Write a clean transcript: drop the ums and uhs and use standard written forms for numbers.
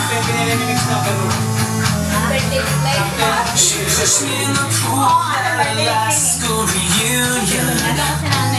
piniremix na ganun. Birthday like She pushed me in the pool at our last school reunion.